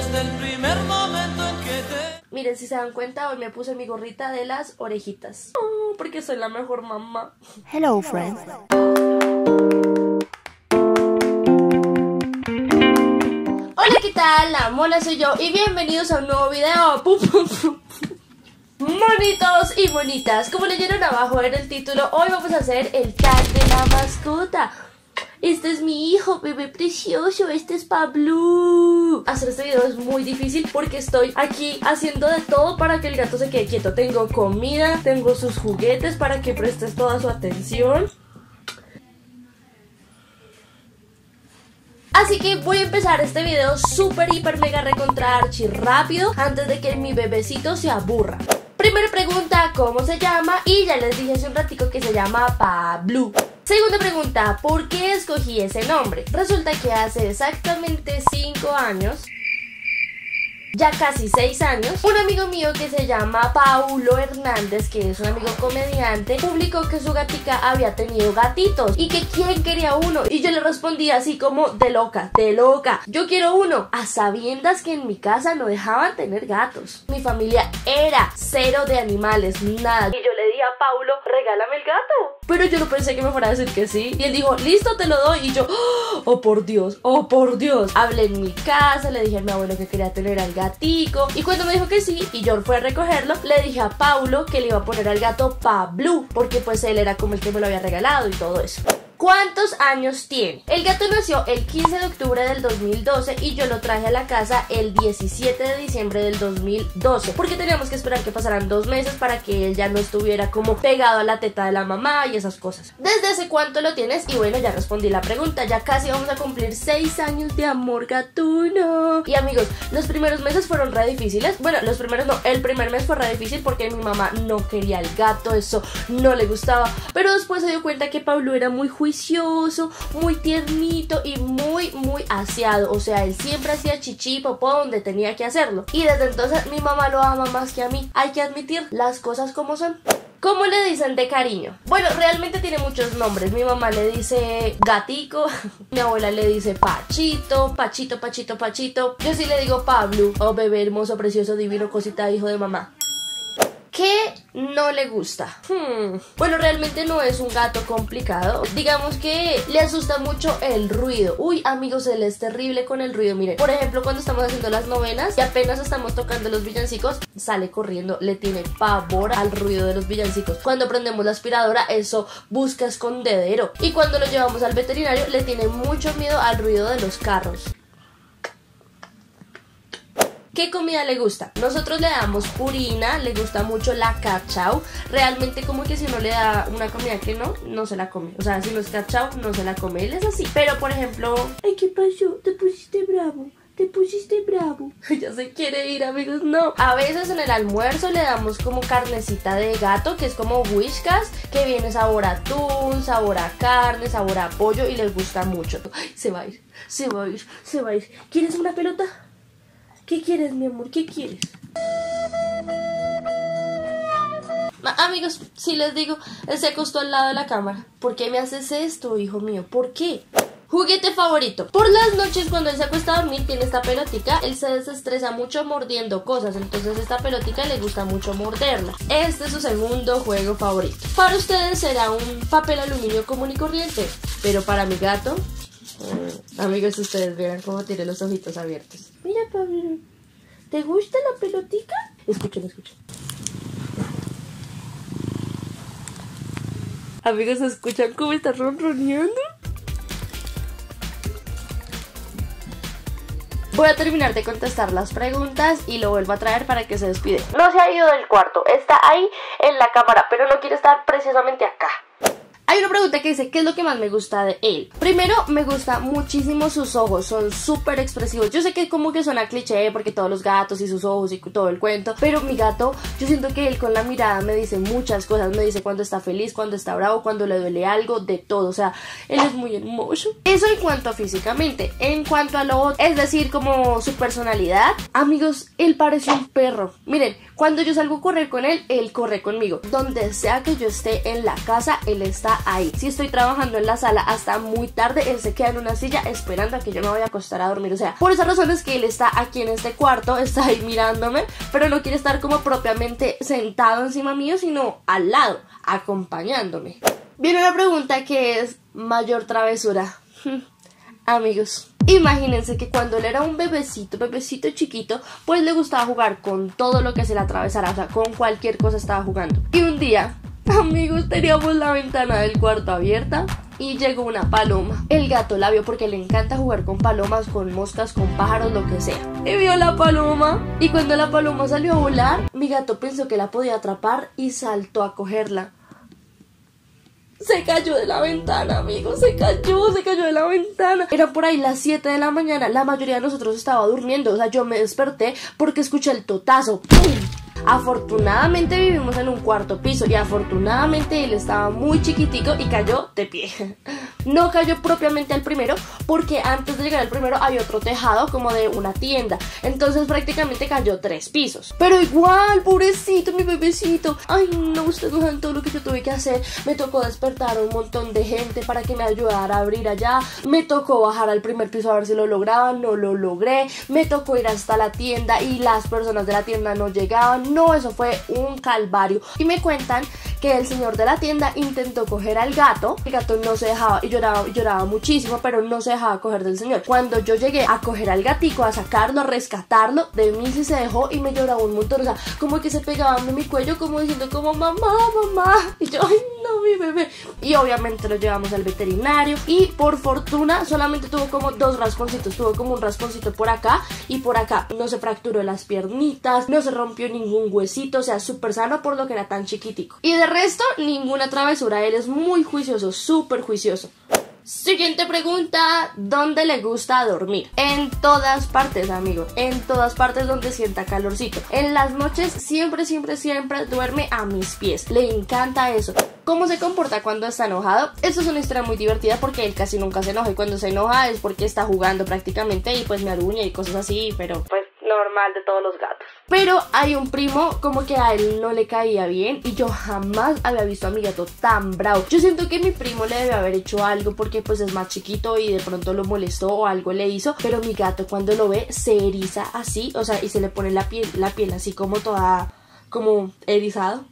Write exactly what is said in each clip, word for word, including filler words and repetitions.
desde el primer momento en que te... Miren, si se dan cuenta, hoy me puse mi gorrita de las orejitas. Oh, porque soy la mejor mamá. Hello, friends. Hola, ¿qué tal? La Mona soy yo y bienvenidos a un nuevo video. Pum, pum, pum. Monitos y bonitas, como leyeron abajo en el título, hoy vamos a hacer el tag de la mascota. Este es mi hijo, bebé precioso, este es Pablo. Hacer este video es muy difícil porque estoy aquí haciendo de todo para que el gato se quede quieto. Tengo comida, tengo sus juguetes para que prestes toda su atención. Así que voy a empezar este video súper, hiper, mega, recontra, archi rápido antes de que mi bebecito se aburra. Primera pregunta, ¿cómo se llama? Y ya les dije hace un ratico que se llama Pablo. Segunda pregunta, ¿por qué escogí ese nombre? Resulta que hace exactamente cinco años, ya casi seis años, un amigo mío que se llama Paulo Hernández, que es un amigo comediante, publicó que su gatica había tenido gatitos y que quién quería uno. Y yo le respondí así como de loca, de loca, yo quiero uno, a sabiendas que en mi casa no dejaban tener gatos. Mi familia era cero de animales, nada. Y yo le dije a Paulo, regálame el gato. Pero yo no pensé que me fuera a decir que sí. Y él dijo, listo, te lo doy. Y yo, oh por Dios, oh por Dios. Hablé en mi casa, le dije a mi abuelo que quería tener al gatico. Y cuando me dijo que sí, y yo fui a recogerlo, le dije a Paulo que le iba a poner al gato Pablo, porque pues él era como el que me lo había regalado y todo eso. ¿Cuántos años tiene? El gato nació el quince de octubre del dos mil doce y yo lo traje a la casa el diecisiete de diciembre del dos mil doce, porque teníamos que esperar que pasaran dos meses para que él ya no estuviera como pegado a la teta de la mamá y esas cosas. ¿Desde hace cuánto lo tienes? Y bueno, ya respondí la pregunta, ya casi vamos a cumplir seis años de amor gatuno. Y amigos, los primeros meses fueron re difíciles. Bueno, los primeros no, el primer mes fue re difícil porque mi mamá no quería el gato, eso no le gustaba, pero después se dio cuenta que Pablo era muy juicioso, muy tiernito y muy muy aseado, o sea, él siempre hacía chichi y popó donde tenía que hacerlo, y desde entonces mi mamá lo ama más que a mí. Hay que admitir las cosas como son. ¿Cómo le dicen de cariño? Bueno, realmente tiene muchos nombres. Mi mamá le dice gatico, mi abuela le dice Pachito, Pachito, Pachito, Pachito. Yo sí le digo Pablo, oh bebé hermoso, precioso, divino, cosita, hijo de mamá. ¿Qué no le gusta? Hmm. Bueno, realmente no es un gato complicado. Digamos que le asusta mucho el ruido. Uy, amigos, él es terrible con el ruido. Miren, por ejemplo, cuando estamos haciendo las novenas y apenas estamos tocando los villancicos, sale corriendo, le tiene pavor al ruido de los villancicos. Cuando prendemos la aspiradora, eso busca escondedero. Y cuando lo llevamos al veterinario, le tiene mucho miedo al ruido de los carros. ¿Qué comida le gusta? Nosotros le damos purina, le gusta mucho la cachao. Realmente como que si uno le da una comida que no, no se la come. O sea, si no es cachao, no se la come. Él es así. Pero por ejemplo, ay, ¿qué pasó? Te pusiste bravo. Te pusiste bravo. Ya se quiere ir, amigos, no. A veces en el almuerzo le damos como carnecita de gato, que es como Whiskas, que viene sabor a atún, sabor a carne, sabor a pollo y les gusta mucho. Ay, se va a ir, se va a ir, se va a ir. ¿Quieres una pelota? ¿Qué quieres, mi amor? ¿Qué quieres? Amigos, si les digo, él se acostó al lado de la cámara. ¿Por qué me haces esto, hijo mío? ¿Por qué? Juguete favorito. Por las noches cuando él se acuesta a dormir tiene esta pelotica. Él se desestresa mucho mordiendo cosas, entonces esta pelotica le gusta mucho morderla. Este es su segundo juego favorito. Para ustedes será un papel aluminio común y corriente, pero para mi gato... Mm, amigos, ustedes verán cómo tiene los ojitos abiertos. Mira, Pablo, ¿te gusta la pelotica? Escuchen, escuchen. Amigos, ¿escuchan cómo está ronroneando? Voy a terminar de contestar las preguntas y lo vuelvo a traer para que se despide. No se ha ido del cuarto, está ahí en la cámara, pero no quiere estar precisamente acá. Hay una pregunta que dice, ¿qué es lo que más me gusta de él? Primero, me gusta muchísimo sus ojos, son súper expresivos. Yo sé que como que suena cliché porque todos los gatos y sus ojos y todo el cuento, pero mi gato, yo siento que él con la mirada me dice muchas cosas. Me dice cuando está feliz, cuando está bravo, cuando le duele algo, de todo. O sea, él es muy hermoso. Eso en cuanto a físicamente. En cuanto a lo otro, es decir, como su personalidad, amigos, él parece un perro. Miren, cuando yo salgo a correr con él, él corre conmigo. Donde sea que yo esté en la casa, él está queda ahí. Si estoy trabajando en la sala hasta muy tarde, él se queda en una silla esperando a que yo me vaya a acostar a dormir. O sea, por esa razón es que él está aquí en este cuarto, está ahí mirándome, pero no quiere estar como propiamente sentado encima mío, sino al lado, acompañándome. Viene una pregunta que es mayor travesura. Amigos, imagínense que cuando él era un bebecito, bebecito chiquito, pues le gustaba jugar con todo lo que se le atravesara, o sea, con cualquier cosa estaba jugando. Y un día, amigos, teníamos la ventana del cuarto abierta y llegó una paloma. El gato la vio porque le encanta jugar con palomas, con moscas, con pájaros, lo que sea. Y vio la paloma, y cuando la paloma salió a volar, mi gato pensó que la podía atrapar y saltó a cogerla. Se cayó de la ventana, amigos, se cayó, se cayó de la ventana. Era por ahí las siete de la mañana, la mayoría de nosotros estaba durmiendo, o sea, yo me desperté porque escuché el totazo. ¡Pum! Afortunadamente vivimos en un cuarto piso y afortunadamente él estaba muy chiquitico y cayó de pie. No cayó propiamente al primero porque antes de llegar al primero hay otro tejado como de una tienda. Entonces prácticamente cayó tres pisos. Pero igual, pobrecito, mi bebecito. Ay no, ustedes no saben todo lo que yo tuve que hacer. Me tocó despertar a un montón de gente para que me ayudara a abrir allá. Me tocó bajar al primer piso a ver si lo lograba. No lo logré. Me tocó ir hasta la tienda y las personas de la tienda no llegaban. No, eso fue un calvario. Y me cuentan que el señor de la tienda intentó coger al gato. El gato no se dejaba y lloraba, lloraba muchísimo, pero no se dejaba coger del señor. Cuando yo llegué a coger al gatico, a sacarlo, a rescatarlo, de mí sí se dejó y me lloraba un montón. O sea, como que se pegaban de mi cuello, como diciendo como mamá, mamá. Y yo, ay no, mi bebé. Y obviamente lo llevamos al veterinario y por fortuna solamente tuvo como dos rasponcitos. Tuvo como un rasponcito por acá y por acá. No se fracturó las piernitas, no se rompió ningún huesito, o sea, súper sano por lo que era tan chiquitico. Y de resto, ninguna travesura. Él es muy juicioso, súper juicioso. Siguiente pregunta, ¿dónde le gusta dormir? En todas partes, amigos, en todas partes donde sienta calorcito. En las noches siempre, siempre, siempre duerme a mis pies. Le encanta eso. ¿Cómo se comporta cuando está enojado? Esto es una historia muy divertida porque él casi nunca se enoja y cuando se enoja es porque está jugando prácticamente y pues me aruña y cosas así, pero pues normal de todos los gatos. Pero hay un primo como que a él no le caía bien y yo jamás había visto a mi gato tan bravo. Yo siento que mi primo le debe haber hecho algo porque pues es más chiquito y de pronto lo molestó o algo le hizo, pero mi gato cuando lo ve se eriza así, o sea, y se le pone la piel, la piel así como toda, como erizado.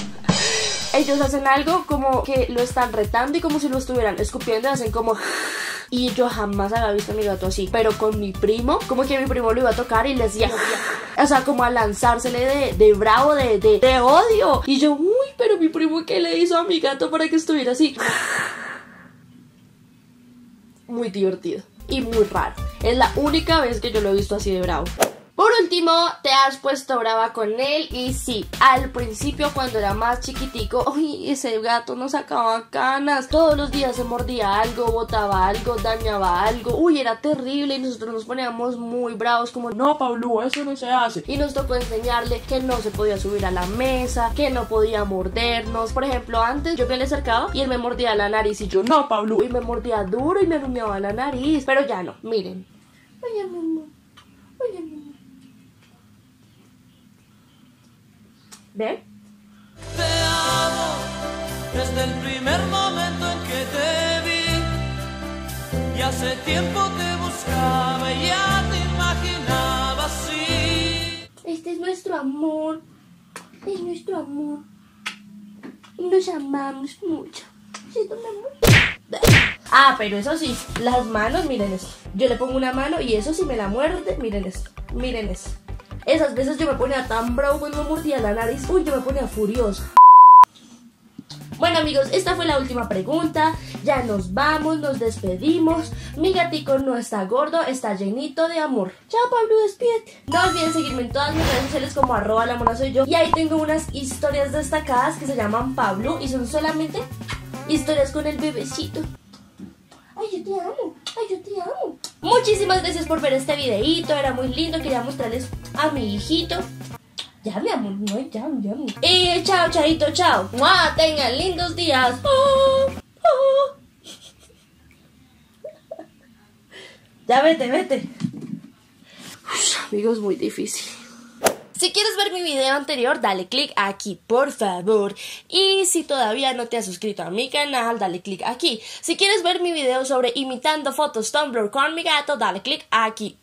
Ellos hacen algo como que lo están retando y como si lo estuvieran escupiendo, hacen como... Y yo jamás había visto a mi gato así. Pero con mi primo, como que mi primo lo iba a tocar y le decía... O sea, como a lanzársele de, de bravo, de, de, de odio. Y yo, uy, pero mi primo, ¿qué le hizo a mi gato para que estuviera así? Muy divertido y muy raro. Es la única vez que yo lo he visto así de bravo. Por último, ¿te has puesto brava con él? Y sí, al principio cuando era más chiquitico, uy, ese gato nos sacaba canas. Todos los días se mordía algo, botaba algo, dañaba algo. Uy, era terrible y nosotros nos poníamos muy bravos como, no, Pablo, eso no se hace. Y nos tocó enseñarle que no se podía subir a la mesa, que no podía mordernos. Por ejemplo, antes yo me le acercaba y él me mordía la nariz y yo, no, Pablo. Y me mordía duro y me rumiaba la nariz. Pero ya no, miren. Oye, mamá, oye, mamá. ¿Ven? Te amo desde el primer momento en que te vi. Y hace tiempo te buscaba y ya te imaginaba así. Este es nuestro amor. Es nuestro amor. Y nos amamos mucho. ¿Sí, don amor? Ah, pero eso sí, las manos, miren esto. Yo le pongo una mano y eso sí me la muerde. Miren esto, miren esto. Esas veces yo me ponía tan bravo cuando me mordía la nariz. Uy, yo me ponía furioso. Bueno, amigos, esta fue la última pregunta. Ya nos vamos, nos despedimos. Mi gatico no está gordo, está llenito de amor. Chao, Pablo, despídete. No olviden seguirme en todas mis redes sociales como arroba la mona soy yo. Y ahí tengo unas historias destacadas que se llaman Pablo y son solamente historias con el bebecito. Ay, yo te amo, ay, yo te amo. Muchísimas gracias por ver este videito, era muy lindo, quería mostrarles a mi hijito. Ya, mi amor, no, ya, ya. Y chao, chaito, chao. ¡Mua! Tengan lindos días. Oh, oh. Ya vete, vete. Uf, amigos, muy difícil. Si quieres ver mi video anterior, dale click aquí, por favor. Y si todavía no te has suscrito a mi canal, dale click aquí. Si quieres ver mi video sobre imitando fotos Tumblr con mi gato, dale click aquí.